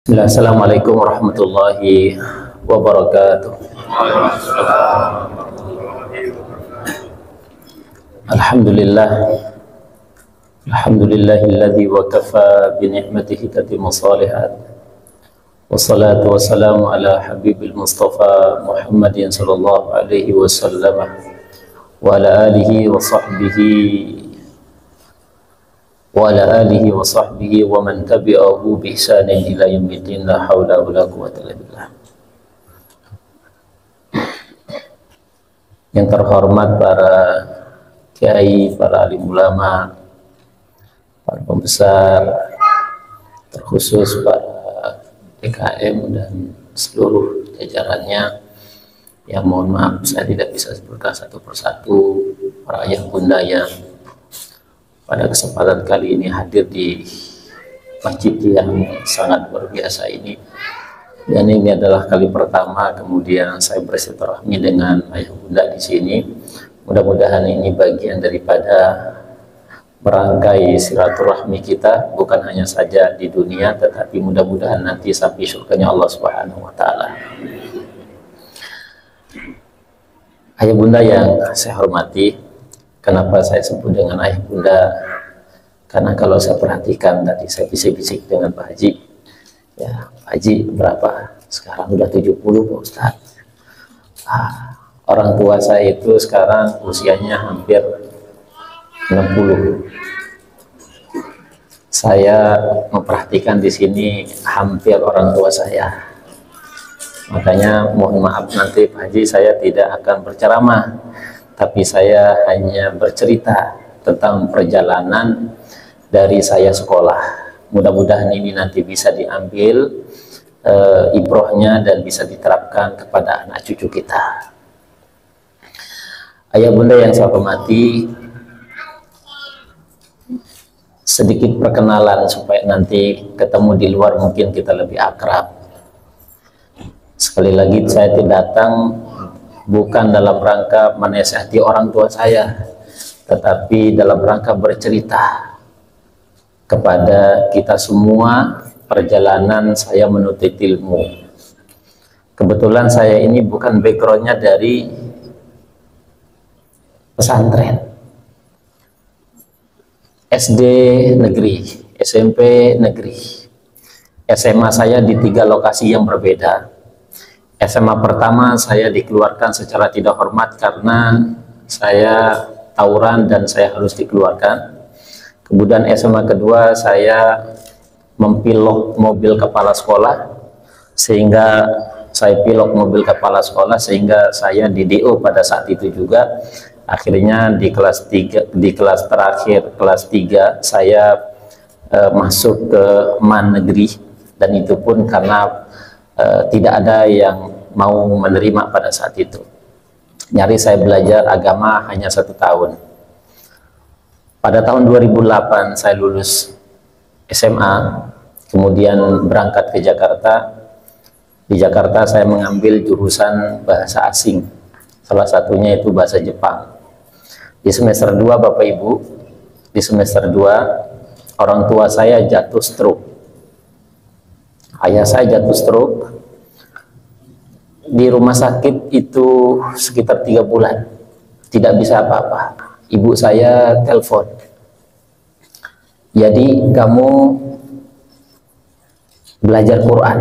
Bismillah, Assalamualaikum warahmatullahi wabarakatuh. Alhamdulillah, alhamdulillahilladzi wa kafa bi ni'matihi tatimmu shalihat. Wassalatu wassalamu ala habibil mustafa Muhammadin sallallahu alaihi wasallam wa ala alihi wa sahbihi wa man tabi'ahu bi ihsanin ila yaumiddin, la haula wala quwwata illa billah. Yang terhormat para kiai, para alim ulama, para pembesar, terkhusus para DKM dan seluruh jajarannya, yang mohon maaf saya tidak bisa sebutkan satu persatu, para ayah bunda yang pada kesempatan kali ini hadir di masjid yang sangat luar biasa ini. Dan ini adalah kali pertama kemudian saya bersilaturahmi dengan ayah bunda di sini. Mudah-mudahan ini bagian daripada merangkai silaturahmi kita, bukan hanya saja di dunia, tetapi mudah-mudahan nanti sampai surganya Allah Subhanahu wa Ta'ala. Ayah bunda yang saya hormati, kenapa saya sebut dengan ayah bunda? Karena kalau saya perhatikan tadi, saya bisik-bisik dengan Pak Haji, ya Pak Haji berapa? Sekarang udah 70 Pak Ustadz. Orang tua saya itu sekarang usianya hampir 60. Saya memperhatikan di sini hampir orang tua saya. Makanya mohon maaf nanti Pak Haji, saya tidak akan berceramah, tapi saya hanya bercerita tentang perjalanan dari saya sekolah. Mudah-mudahan ini nanti bisa diambil ibrohnya dan bisa diterapkan kepada anak cucu kita. Ayah bunda yang saya hormati, sedikit perkenalan supaya nanti ketemu di luar mungkin kita lebih akrab. Sekali lagi, saya tidak datang bukan dalam rangka menasihati orang tua saya, tetapi dalam rangka bercerita kepada kita semua perjalanan saya menuntut ilmu. Kebetulan saya ini bukan backgroundnya dari pesantren. SD negeri, SMP negeri, SMA saya di 3 lokasi yang berbeda. SMA pertama saya dikeluarkan secara tidak hormat karena saya tawuran dan saya harus dikeluarkan. Kemudian SMA kedua saya mempilok mobil kepala sekolah, sehingga saya pilok mobil kepala sekolah sehingga saya di DO pada saat itu juga. Akhirnya di kelas 3, di kelas terakhir, kelas 3 saya masuk ke MAN negeri, dan itu pun karena tidak ada yang mau menerima pada saat itu. Nyari saya belajar agama hanya 1 tahun. Pada tahun 2008 saya lulus SMA, kemudian berangkat ke Jakarta. Di Jakarta saya mengambil jurusan bahasa asing, salah satunya itu bahasa Jepang. Di semester 2 Bapak Ibu, di semester 2 orang tua saya jatuh stroke. Ayah saya jatuh stroke. Di rumah sakit itu sekitar 3 bulan, tidak bisa apa-apa. Ibu saya telepon, jadi kamu belajar Quran,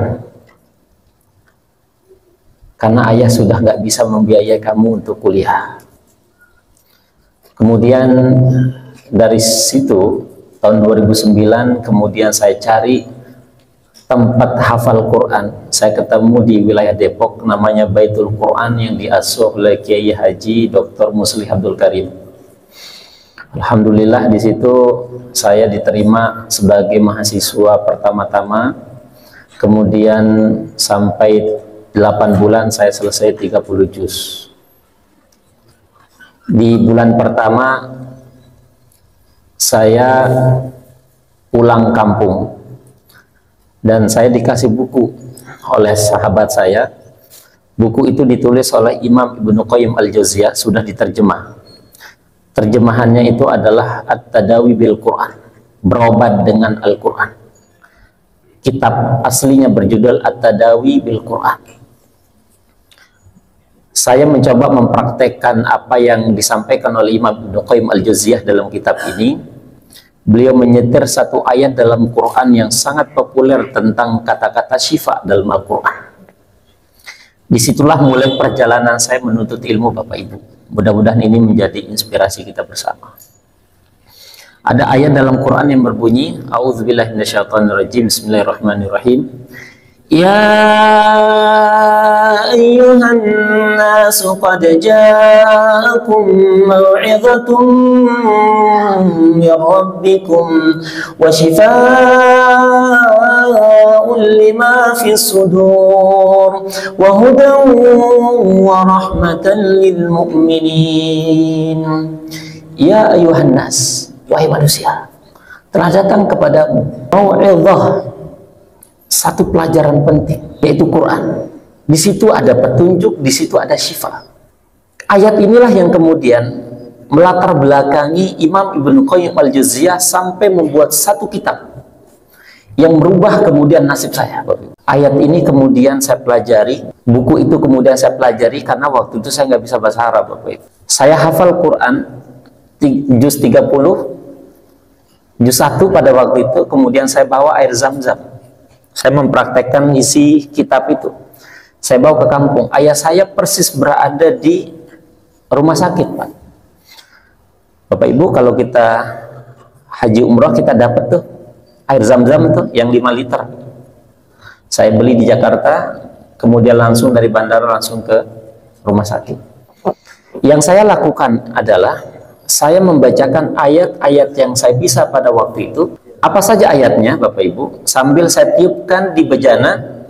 karena ayah sudah nggak bisa membiayai kamu untuk kuliah. Kemudian dari situ tahun 2009 kemudian saya cari tempat hafal Quran. Saya ketemu di wilayah Depok, namanya Baitul Quran, yang diasuh oleh Kiai Haji Dr. Muslih Abdul Karim. Alhamdulillah di situ saya diterima sebagai mahasiswa pertama-tama. Kemudian sampai 8 bulan saya selesai 30 juz. Di bulan pertama saya pulang kampung dan saya dikasih buku oleh sahabat saya. Buku itu ditulis oleh Imam Ibnu Qayyim Al-Jauziyah, sudah diterjemah. Terjemahannya itu adalah At-Tadawi bil Quran, berobat dengan Al-Quran. Kitab aslinya berjudul At-Tadawi bil Quran. Saya mencoba mempraktekkan apa yang disampaikan oleh Imam Ibnu Qayyim al-Jauziyah dalam kitab ini. Beliau menyetir satu ayat dalam Quran yang sangat populer tentang kata-kata syifa dalam Al-Quran. Disitulah mulai perjalanan saya menuntut ilmu, Bapak Ibu. Mudah-mudahan ini menjadi inspirasi kita bersama. Ada ayat dalam Quran yang berbunyi, A'udzubillahi minasyaitonirrajim, Bismillahirrahmanirrahim. Ya ayyuhan nasu qad ja'akum maw'izatun min rabbikum wa shifaa'un lima fis sudur wa hudan wa rahmatan lil mu'minin. Ya ayyuhan nas, wahai manusia, telah datang kepadamu mau'izah, satu pelajaran penting, yaitu Quran. Di situ ada petunjuk, di situ ada syifa. Ayat inilah yang kemudian melatar belakangi Imam Ibnu Qayyim al-Jauziyah sampai membuat satu kitab yang merubah kemudian nasib saya. Ayat ini kemudian saya pelajari, buku itu kemudian saya pelajari karena waktu itu saya nggak bisa bahasa Arab, Bapak. Saya hafal Quran juz 30, juz 1 pada waktu itu, kemudian saya bawa air zam-zam. Saya mempraktekkan isi kitab itu. Saya bawa ke kampung. Ayah saya persis berada di rumah sakit, Pak. Bapak Ibu, kalau kita haji umroh, kita dapat tuh air zam-zam tuh yang 5 liter. Saya beli di Jakarta, kemudian langsung dari bandara langsung ke rumah sakit. Yang saya lakukan adalah saya membacakan ayat-ayat yang saya bisa pada waktu itu. Apa saja ayatnya, Bapak Ibu, sambil saya tiupkan di bejana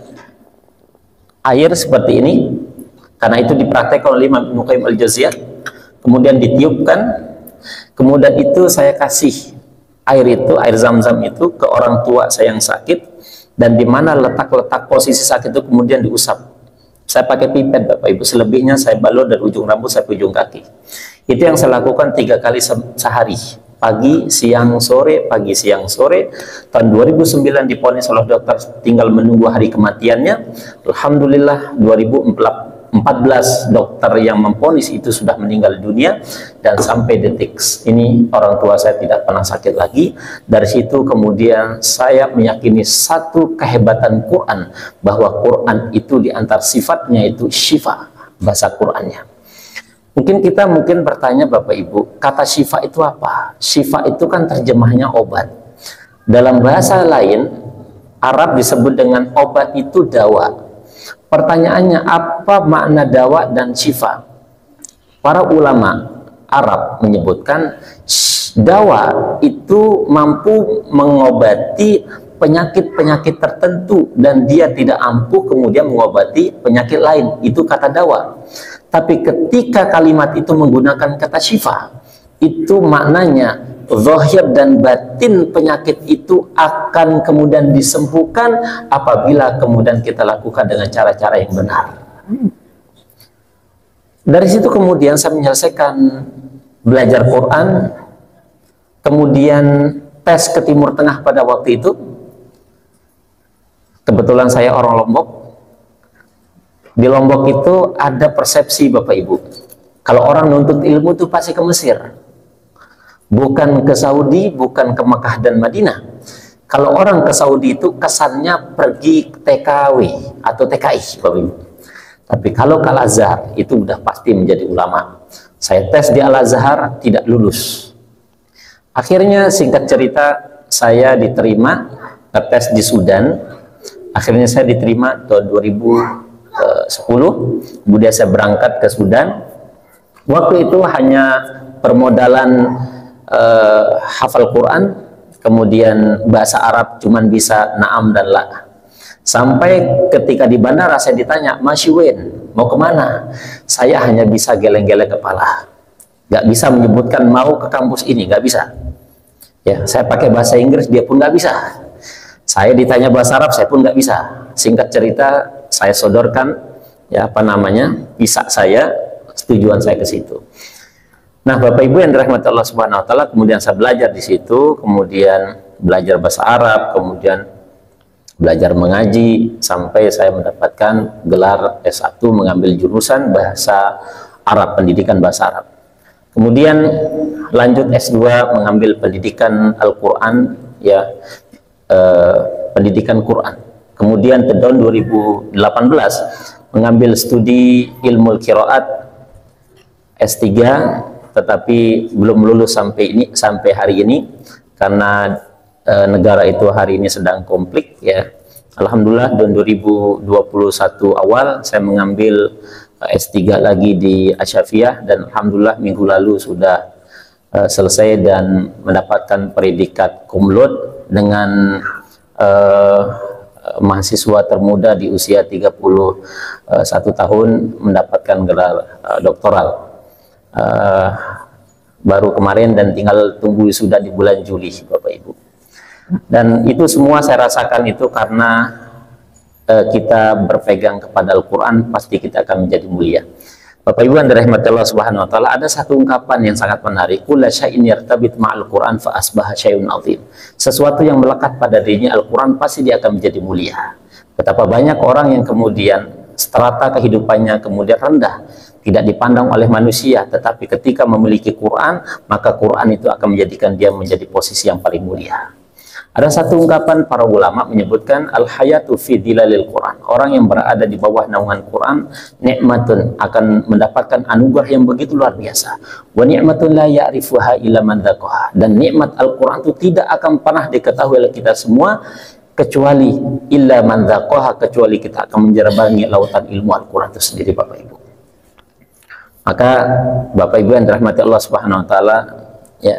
air seperti ini, karena itu dipraktekkan oleh Imam Ibnu Qayyim al-Jauziyah, kemudian ditiupkan, kemudian itu saya kasih air itu, air zam-zam itu ke orang tua saya yang sakit, dan di mana letak-letak posisi sakit itu kemudian diusap. Saya pakai pipet, Bapak Ibu, selebihnya saya balur dari ujung rambut sampai ujung kaki. Itu yang saya lakukan 3 kali sehari. Pagi, siang, sore, pagi, siang, sore. Tahun 2009 diponis oleh dokter tinggal menunggu hari kematiannya. Alhamdulillah 2014 dokter yang memponis itu sudah meninggal dunia, dan sampai detik ini orang tua saya tidak pernah sakit lagi. Dari situ kemudian saya meyakini satu kehebatan Quran, bahwa Quran itu diantar sifatnya itu syifa, bahasa Qurannya. Mungkin kita bertanya, Bapak Ibu, kata syifa itu apa? Syifa itu kan terjemahnya obat. Dalam bahasa lain, Arab disebut dengan obat itu dawa. Pertanyaannya, apa makna dawa dan syifa? Para ulama Arab menyebutkan dawa itu mampu mengobati penyakit-penyakit tertentu, dan dia tidak ampuh kemudian mengobati penyakit lain. Itu kata dawa. Tapi ketika kalimat itu menggunakan kata syifa, itu maknanya zahir dan batin penyakit itu akan kemudian disembuhkan apabila kemudian kita lakukan dengan cara-cara yang benar. Dari situ kemudian saya menyelesaikan belajar Quran, kemudian tes ke Timur Tengah pada waktu itu. Kebetulan saya orang Lombok. Di Lombok itu ada persepsi, Bapak Ibu, kalau orang nuntut ilmu itu pasti ke Mesir, bukan ke Saudi, bukan ke Mekah dan Madinah. Kalau orang ke Saudi itu kesannya pergi TKW atau TKI, Bapak Ibu. Tapi kalau ke Al-Azhar itu udah pasti menjadi ulama. Saya tes di Al-Azhar tidak lulus. Akhirnya singkat cerita saya diterima tes di Sudan. Akhirnya saya diterima tahun 2010, kemudian saya berangkat ke Sudan. Waktu itu hanya permodalan hafal Quran, kemudian bahasa Arab cuman bisa na'am dan la. Sampai ketika di bandara saya ditanya, Mas Yuwen, mau kemana? Saya hanya bisa geleng-geleng kepala, nggak bisa menyebutkan mau ke kampus ini, nggak bisa. Ya, saya pakai bahasa Inggris, dia pun nggak bisa. Saya ditanya bahasa Arab, saya pun nggak bisa. Singkat cerita, saya sodorkan visa saya, tujuan saya ke situ. Nah, Bapak Ibu yang dirahmati Allah Subhanahu wa taala, kemudian saya belajar di situ, kemudian belajar bahasa Arab, kemudian belajar mengaji sampai saya mendapatkan gelar S1 mengambil jurusan bahasa Arab, pendidikan bahasa Arab. Kemudian lanjut S2 mengambil pendidikan Al-Quran, ya, pendidikan Quran. Kemudian ke tahun 2018 mengambil studi ilmu qiraat S3, tetapi belum lulus sampai hari ini karena negara itu hari ini sedang konflik, ya. Alhamdulillah tahun 2021 awal saya mengambil S3 lagi di Asy-Syafi'iyah dan alhamdulillah minggu lalu sudah selesai dan mendapatkan predikat cum laude dengan mahasiswa termuda di usia 31 tahun mendapatkan gelar doktoral. Baru kemarin dan tinggal tunggu sudah di bulan Juli, Bapak Ibu. Dan itu semua saya rasakan itu karena kita berpegang kepada Al-Quran, pasti kita akan menjadi mulia. Bapak Ibu yang dirahmati Allah Subhanahu wa taala, ada satu ungkapan yang sangat menarik, kullu syai'in yartabit ma'al Quran fa asbaha syai'un 'azim. Sesuatu yang melekat pada dirinya Al-Quran pasti dia akan menjadi mulia. Betapa banyak orang yang kemudian strata kehidupannya kemudian rendah, tidak dipandang oleh manusia, tetapi ketika memiliki Quran, maka Quran itu akan menjadikan dia menjadi posisi yang paling mulia. Ada satu ungkapan para ulama menyebutkan al-hayatu fi dilalil Quran. Orang yang berada di bawah naungan Quran, nikmatun, akan mendapatkan anugerah yang begitu luar biasa. Wa ni'matun la ya'rifuha illa man dzaqaha. Dan nikmat Al-Quran itu tidak akan pernah diketahui oleh kita semua kecuali illa man dzaqaha, kecuali kita akan menyerebangi lautan ilmu Al-Quran itu sendiri, Bapak Ibu. Maka Bapak Ibu yang dirahmati Allah Subhanahu wa taala, ya,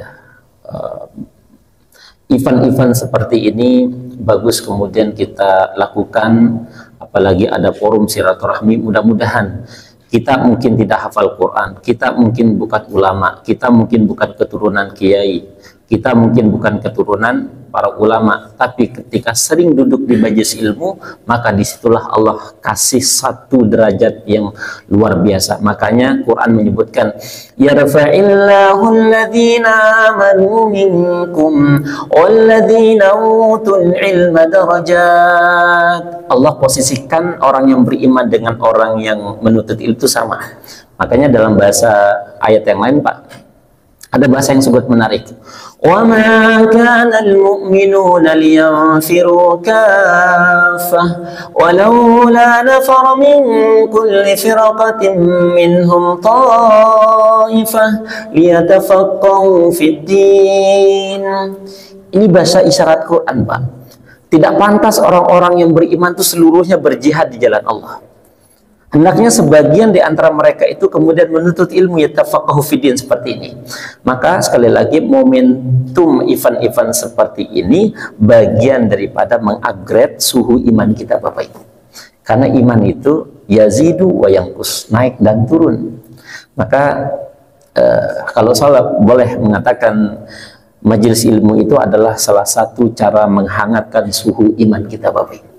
event-event seperti ini bagus kemudian kita lakukan, apalagi ada forum silaturahmi. Mudah-mudahan kita mungkin tidak hafal Quran, kita mungkin bukan ulama, kita mungkin bukan keturunan kiai, kita mungkin bukan keturunan para ulama, tapi ketika sering duduk di majelis ilmu, maka disitulah Allah kasih satu derajat yang luar biasa. Makanya Quran menyebutkan yarfa'illahu alladhina amanu minkum walladhina utul ilma darajat. Allah posisikan orang yang beriman dengan orang yang menuntut ilmu itu sama. Makanya dalam bahasa ayat yang lain, Pak, ada bahasa yang sangat menarik. وَمَا كَانَ الْمُؤْمِنُونَ لِيَنْفِرُوا كَافَّةً وَلَوْلَا نَفَرَ مِنْ كُلِّ فِرْقَةٍ مِّنْهُمْ طَائِفَةٌ لِيَتَفَقَّهُوا فِي الدِّينِ. Ini bahasa isyarat Quran, Pak. Tidak pantas orang-orang yang beriman itu seluruhnya berjihad di jalan Allah. Hendaknya sebagian di antara mereka itu kemudian menuntut ilmu, yatafaqahu fiddin, seperti ini. Maka sekali lagi momentum event-event seperti ini bagian daripada mengupgrade suhu iman kita, Bapak Ibu. Karena iman itu yazidu wa yanqus, naik dan turun. Maka kalau saya boleh mengatakan majelis ilmu itu adalah salah satu cara menghangatkan suhu iman kita, Bapak Ibu.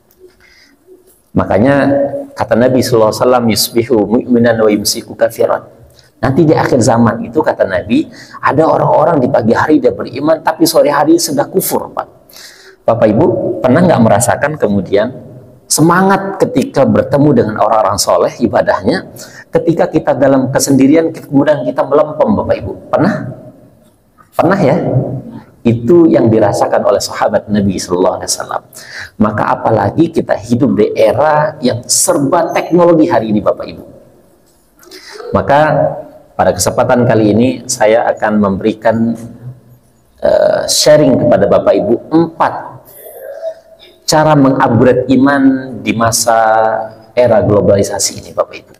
Makanya kata Nabi SAW, yusbihu mu'minan wa yumsiku kafiran. Nanti di akhir zaman itu, kata Nabi, ada orang-orang di pagi hari dia beriman, tapi sore hari sudah kufur, Pak. Bapak Ibu, pernah nggak merasakan kemudian semangat ketika bertemu dengan orang-orang soleh ibadahnya, ketika kita dalam kesendirian, kemudian kita melempem, Bapak Ibu? Pernah? Pernah ya? Itu yang dirasakan oleh sahabat Nabi Sallallahu Alaihi Wasallam. Maka apalagi kita hidup di era yang serba teknologi hari ini, Bapak Ibu. Maka pada kesempatan kali ini saya akan memberikan sharing kepada Bapak Ibu 4 cara mengupgrade iman di masa era globalisasi ini, Bapak Ibu.